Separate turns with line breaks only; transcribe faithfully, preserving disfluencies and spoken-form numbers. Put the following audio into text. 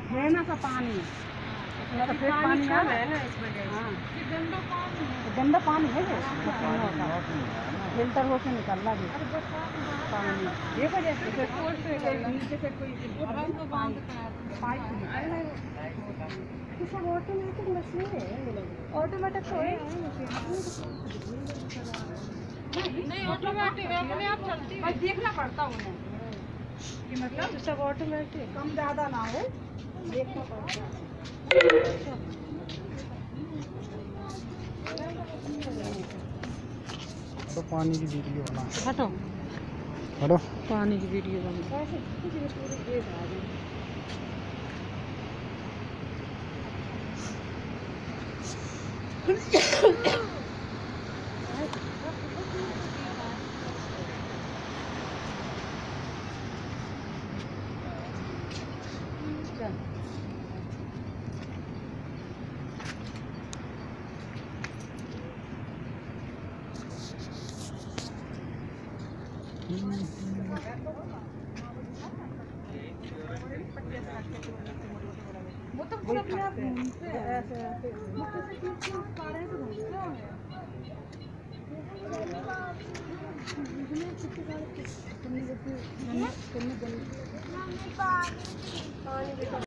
है ना सा पानी सफेद पानी है ना इस वजह से। गंदा पानी गंदा पानी है फिल्टर होके निकल रहा है पानी ये वजह से नीचे से कोई ऑटोमेटिक मशीन है ऑटोमेटिक तो है नहीं ऑटोमेटिक अपने आप चलती है बस देखना पड़ता उन्हें कि मतलब सब ऑटोमेटिक कम ज़्यादा ना हो देखना पड़ता है।
तो पानी की वीडियो बना
हटो
हटो
पानी की वीडियो बना वो तो पूरा पूरा घूमते हैं ऐसे ऐसे मुझे से क्यों क्यों सारे तो घूमते होंगे इतने कितने सारे कितने कितने कितने पानी पानी